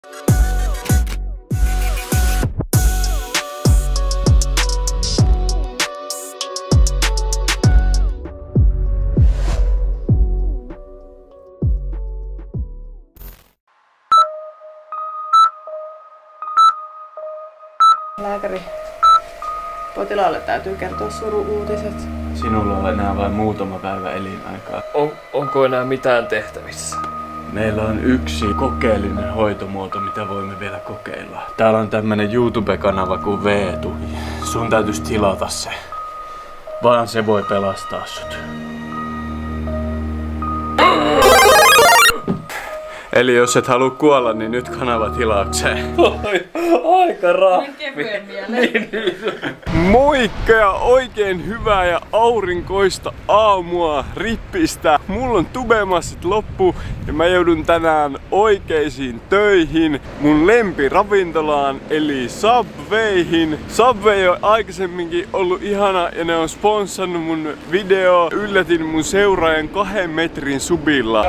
Lääkäri. Potilaalle täytyy kertoa suru-uutiset. Sinulla on enää vain muutama päivä elinaikaa. Onko enää mitään tehtävissä? Meillä on yksi kokeellinen hoitomuoto, mitä voimme vielä kokeilla. Täällä on tämmönen YouTube-kanava kuin Veetu. Sun täytyisi tilata se. Vaan se voi pelastaa sut. Eli jos et halua kuolla, niin nyt kanava tilaukseen. Aika rappi. Niin. Moikka ja oikein hyvää ja aurinkoista aamua Rippistä. Mulla on tubemassit loppu ja mä joudun tänään oikeisiin töihin mun lempiravintolaan eli Subwayhin. Subway on aikaisemminkin ollut ihana ja ne on sponssannut mun video. Yllätin mun seuraajan 2 metrin subilla.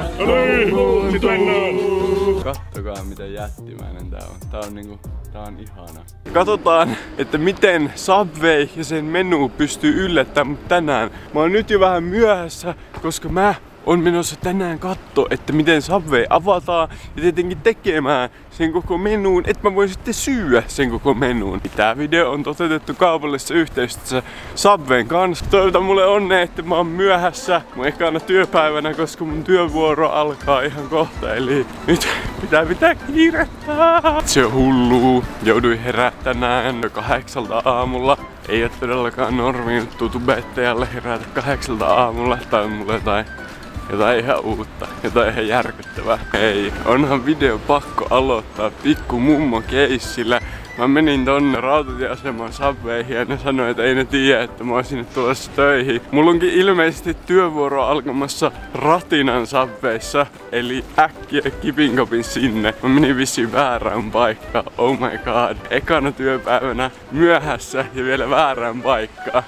Kattokaa miten jättimäinen tää on. Tää on ihana. Katsotaan, että miten Subway ja sen menu pystyy yllättämään mut tänään. Mä oon nyt jo vähän myöhässä, koska mä on menossa tänään katsoa, että miten Subway avataan ja tietenkin tekemään sen koko menuun, että mä voin sitten syödä sen koko menuun. Tää video on toteutettu kaupallisessa yhteistyössä Subwayn kanssa. Toivotan mulle onnea, että mä oon myöhässä mun ekana työpäivänä, koska mun työvuoro alkaa ihan kohta. Eli nyt pitää kiirettä. Se on hullua. Jouduin herää tänään 8 aamulla. Ei oo todellakaan normi juttu tubettajalle herätä 8 aamulla. Tai on mulle jotain ihan uutta, jotain ihan järkyttävää. Hei, onhan video pakko aloittaa pikku mummo keissillä. Mä menin tonne rautatieaseman Subwayhin ja ne sanoi, että ei ne tiedä, että mä oon sinne tulossa töihin. Mulla onkin ilmeisesti työvuoro alkamassa Ratinan Subwayssa, eli äkkiä kipinkopin sinne. Mä menin vissiin väärään paikkaan, oh my god. Ekana työpäivänä myöhässä ja vielä väärään paikkaan.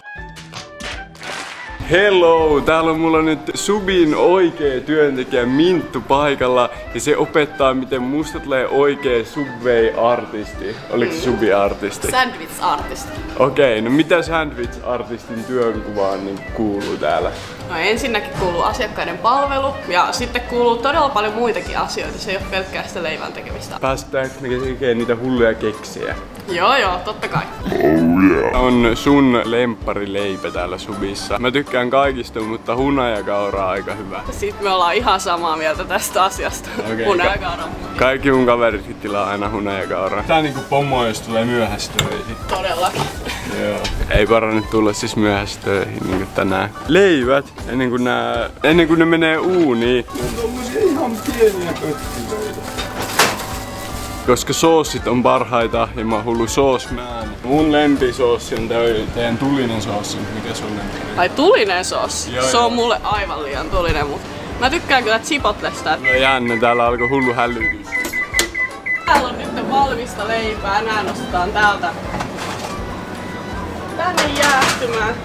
Hello! Täällä on mulla nyt Subin oikea työntekijä Minttu paikalla ja se opettaa miten musta tulee oikea Subway-artisti. Oliko se Subi-artisti? Sandwich-artisti. Okei, no mitä Sandwich-artistin työnkuvaan niin kuuluu täällä? No ensinnäkin kuuluu asiakkaiden palvelu ja sitten kuuluu todella paljon muitakin asioita. Se ei ole pelkkää sitä leivän tekemistä. Päästäänkö me tekemään niitä hulluja keksiä? Joo, totta kai. Oh yeah. On sun lempparileipä täällä Subissa. Mä tykkään kaikista, mutta hunajakaura on aika hyvä. Sitten me ollaan ihan samaa mieltä tästä asiasta. Okay, hunajakaura. Kaikki mun kaveritkin tilaa aina hunajakauraa. Tää on niinku pomo, jos tulee myöhässä töihin. Todellakin. Joo. Ei parane tulla siis myöhässä töihin niinku tänään. Leivät, ennen kuin ne menee uuniin. Ne on tommosia ihan pieniä pöttilöitä. Koska soossit on parhaita ja mä oon hullu soosmään. Mun lempisoossi on teidän tulinen soossi. Mikä sun lempi? Ai tulinen soossi? Joo, se on mulle aivan liian tulinen, mutta mä tykkään kyllä Chipotlesta. No jännä, täällä alkoi hullu hälytys. Täällä on nyt valmista leipää, nää nostetaan täältä tänne jäähtymään.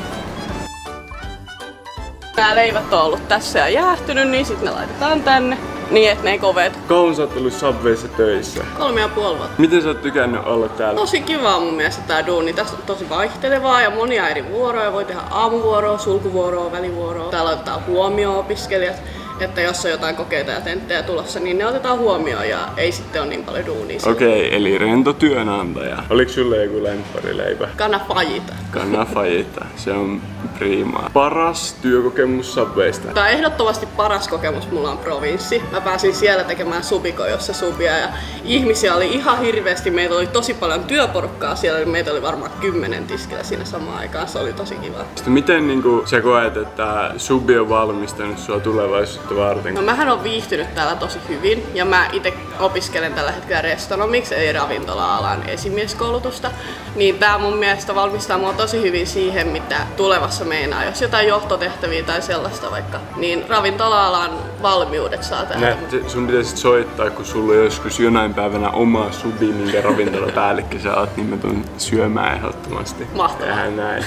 Nää leivät on ollut tässä ja jäähtynyt, niin sit ne laitetaan tänne. Niin, et ne ei kovetu. Kauan sä oot ollut Subwayssa töissä? 3,5 vuotta. Miten sä oot tykännyt olla täällä? Tosi kivaa mun mielestä tää duuni. Tässä on tosi vaihtelevaa ja monia eri vuoroja. Voi tehdä aamuvuoroa, sulkuvuoroa, välivuoroa. Täällä otetaan huomioon opiskelijat. Että jos on jotain kokeita ja tenttejä tulossa, niin ne otetaan huomioon ja ei sitten ole niin paljon duunia. Okei, eli rento työnantaja. Oliko sulle joku lempparileipä? Kanna fajita. Kanna fajita, se on priimaa. Paras työkokemus Subwaysta? Tää ehdottomasti paras kokemus mulla on Provinssi. Mä pääsin siellä tekemään Subikojossa subia ja ihmisiä oli ihan hirveästi. Meitä oli tosi paljon työporukkaa siellä, meitä oli varmaan 10 tiskillä siinä samaan aikaan. Se oli tosi kiva. Sitten miten sä koet, että Subi on valmistanut sua tulevaisuutta varten? No mähän on viihtynyt täällä tosi hyvin ja mä itse opiskelen tällä hetkellä restonomiksi eli ravintola-alan esimieskoulutusta. Niin tää mun mielestä valmistaa mua tosi hyvin siihen, mitä tulevassa meinaa. Jos jotain johtotehtäviä tai sellaista vaikka, niin ravintola-alan valmiudet saa täällä. Sun pitäisi soittaa, kun sulla on joskus jonain päivänä oma Subi, minkä ravintolapäällikkö sä oot, niin mä tuun syömään ehdottomasti. Mahtavaa. Tehdään näin.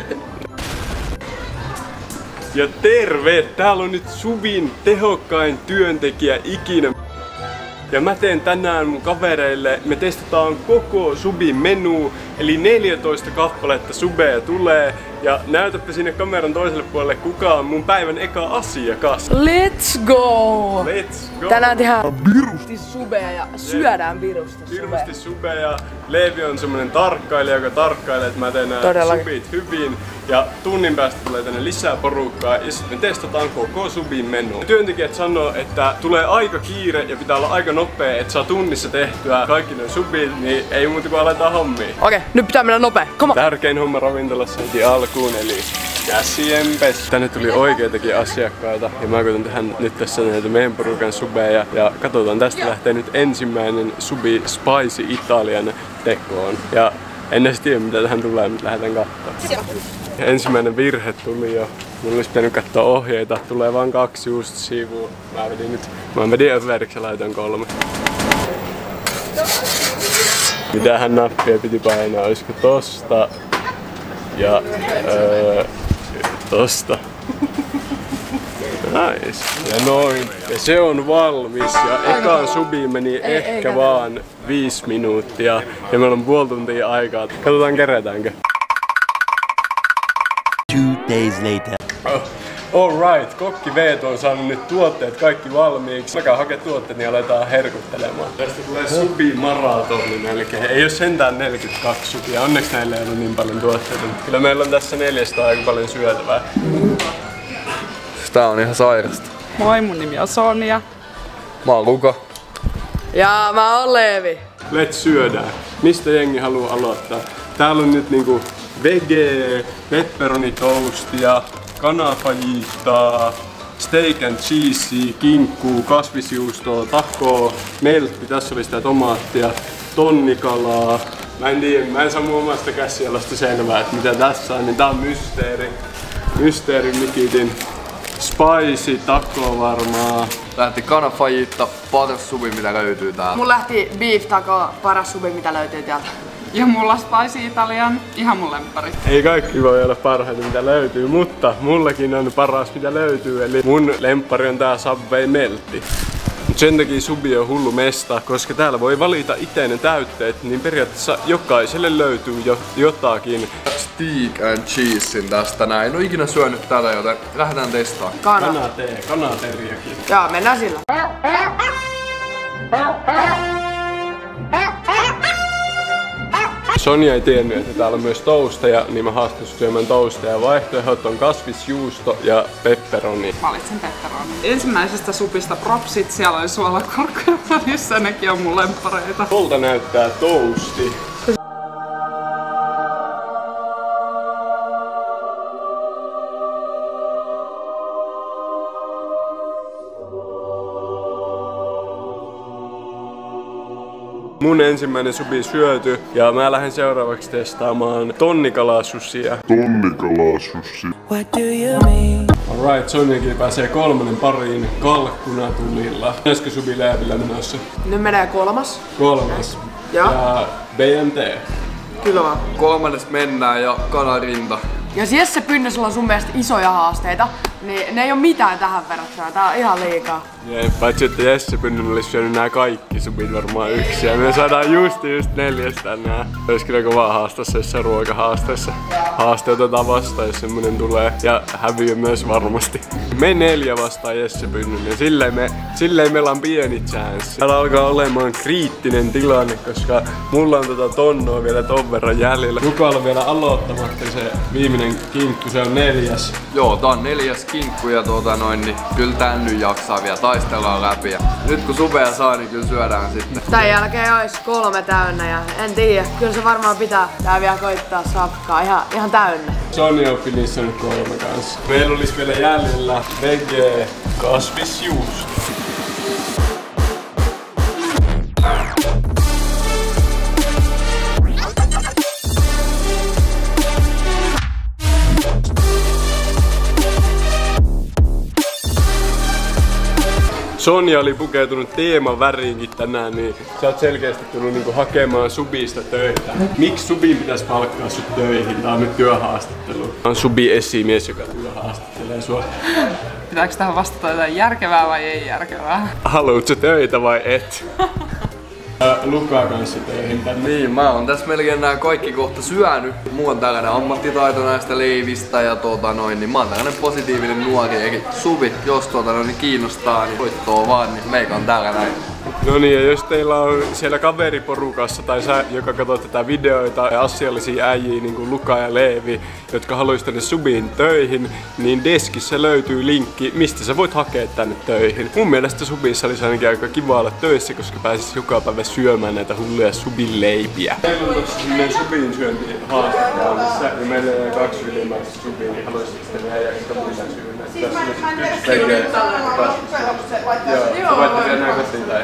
Ja terve! Täällä on nyt Subin tehokkain työntekijä ikinä. Ja mä teen tänään mun kavereille, me testataan koko subin menu, eli 14 kappaletta subeja tulee. Ja näytäpä sinne kameran toiselle puolelle, kuka on mun päivän eka asiakas. Let's go! Let's go! Tänään tehdään virusti subeja ja syödään virusti subeja. Virusti subeja. Leevi on semmonen tarkkailija, joka tarkkailee, että mä teen nää subit hyvin. Ja tunnin päästä tulee tänne lisää porukkaa ja sitten me testataan koko subin menu. Työntekijät sanoo, että tulee aika kiire ja pitää olla aika nopea, että saa tunnissa tehtyä kaikki ne subit, niin ei muuta kuin aletaan hommiin. Okei, nyt pitää mennä nopea. Come on. Tärkein homma ravintolassa heti alkuun, eli käsien pesu. Tänne tuli oikeitakin asiakkaita ja mä koitan tehdä nyt tässä näitä meidän porukan subeja. Ja katsotaan, tästä lähtee nyt ensimmäinen subi Spicy Italian tekoon. Ja en edes tiedä mitä tähän tulee, mutta lähdetään katsomaan. Ensimmäinen virhe tuli jo. Mun olisi pitänyt katsoa ohjeita. Tulee vaan 2 juustusivua. Mä vedin överiksi ja laitoin 3. Mitähän nappia piti painaa? Olisiko tosta? Ja tosta. Nice. Ja noin. Ja se on valmis. Ja ekaan subiin meni ehkä vaan 5 minuuttia. Ja meillä on puoli tuntia aikaa. Katsotaan kerätäänkö. 2 days later. Alright, kokki Veeto on saanut nyt tuotteet kaikki valmiiksi. Alkaa hakea tuotteet, niin aletaan herkuttelemaan. Tästä tulee subi-maratoni melkein. Ei oo sentään 42 subia. Onneksi näillä ei ollut niin paljon tuotteita. Kyllä meillä on tässä 400 aika paljon syötävää. Tää on ihan sairasta. Moi, mun nimi on Sonja. Mä oon Luka. Ja mä oon Leevi. Let's syödään. Mistä jengi haluaa aloittaa? Täällä on nyt niinku vege, pepperonitoastia, kanafajittaa, steak and cheese, kinkkuu, kasvisjuustoa, takoa, meltti, tässä oli sitä tomaattia, tonnikalaa. Mä en tiedä, mä en saa mun omasta käsialasta selvää, että mitä tässä on, niin tää on mysteeri. Mysteeri Mikitin. Spicy, taco varmaa. Lähti kanafajittaa, paras subi mitä löytyy täältä. Mun lähti beef taco, paras subi mitä löytyy täältä. Ja mulla Spicy Italian, ihan mun lemppari. Ei kaikki voi olla parhaita mitä löytyy, mutta mullakin on paras mitä löytyy. Eli mun lemppari on tää Subway meltti. Mut sen takia subi on hullu mesta, koska täällä voi valita itse ne täytteet, niin periaatteessa jokaiselle löytyy jotakin. Steak and cheesein tästä näin. En oo ikinä syönyt tätä, joten lähdetään testaamaan. Kanateriakin. Joo, mennään sillä. Sonja ei tiennyt, että täällä on myös toasteja, niin mä haastan syömään toasteja. Vaihtoehdot on kasvisjuusto ja pepperoni. Valitsen pepperoni. Ensimmäisestä supista propsit, siellä oli suolakorkkuja välissä, nekin on mun lemppareita. Tuolta näyttää toasti. Mun ensimmäinen subi syöty ja mä lähden seuraavaksi testaamaan tonnikalasusia. What do you mean? Alright, Sonjakin pääsee 3. pariin kalkkunatulilla. Pitäisikö subi Leevillä menossa? Nyt menee 3. 3. Ja BMT. Kyllä vaan. 3. mennään ja kanarinta. Jos Jesse Pynnösellä on sun mielestä isoja haasteita, niin ne ei oo mitään tähän verrattuna. Tää on ihan liikaa. Jep, paitsi että Jesse Pynnön olisi syönyt nää kaikki subit varmaan yksi. Ja me saadaan just 4 nää. Olis kyllä kovaa haastassa jossain ruokahaasteessa. Haaste otetaan vastaan, jos semmonen tulee. Ja häviö myös varmasti. Me 4 vastaan Jesse Pynnön ja silleen meillä on pieni chance. Täällä alkaa olemaan kriittinen tilanne, koska mulla on tonnoa vielä ton verran jäljellä. Lukalla on vielä aloittamatta se viimeinen kinkku, se on 4. Joo, tää on 4. kinkku ja niin kyllä tän nyt jaksaa vielä, taistellaan läpi. Ja nyt kun subeja saa, niin kyllä syödään sitten. Tän jälkeen ois 3 täynnä ja en tiedä, kyllä se varmaan pitää tää vielä koittaa sapkaa ihan täynnä. Sonja on finissannut 3 kanssa. Meillä olisi vielä jäljellä vege kasvisjuusto. Sonja oli pukeutunut teemaväriinkin tänään, niin sä oot selkeästi tullut niinku hakemaan subista töitä. Miksi subin pitäisi palkkaa sut töihin? Tää on nyt työhaastattelu. Tää on subi-esimies, joka työhaastattelee sua. Pitääkö tähän vastata jotain järkevää vai ei järkevää? Haluutko töitä vai et? Lukaa kanssa töihin tänne. Niin, mä oon tässä melkein nää kaikki kohta syönyt. Mulla on tällainen ammattitaito näistä leivistä ja niin mä oon tällainen positiivinen nuori. Eli Suvi, jos kiinnostaa, niin hoittoo vaan, niin meikä on täällä näin. No niin, ja jos teillä on siellä kaveriporukassa tai sä, joka katsot tätä videoita ja asiallisia äijiä niin kuin Luka ja Leevi, jotka haluaisi tänne Subiin töihin, niin deskissä löytyy linkki, mistä sä voit hakea tänne töihin. Mun mielestä Subissa olisi ainakin aika kiva olla töissä, koska pääsis joka päivä syömään näitä hulluja Subin leipiä. Meillä on tossa semmonen Subin syönti haastattelussa ja meillä on 2 ylimääräistä Subiin, niin haluaisit sitten meidän sitä muita syödä. Tässä on yksi tekee Joo, voitte vielä näin kotiin tai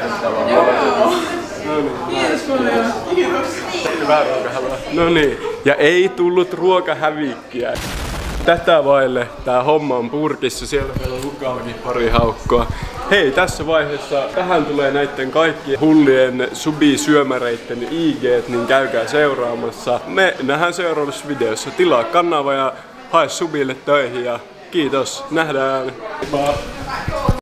Kiitos paljon. Kiitos. Hyvää ruokahalua. No niin, ja ei tullut ruokahävikkiä. Tätä vaille tää homma on purkissa, siellä meillä on Lukallakin pari haukkoa. Hei, tässä vaiheessa tähän tulee näitten kaikkien hullien Subi-syömäreitten IG:t, niin käykää seuraamassa. Me nähdään seuraavassa videossa. Tilaa kanava ja hae Subille töihin ja kiitos, nähdään. Bye.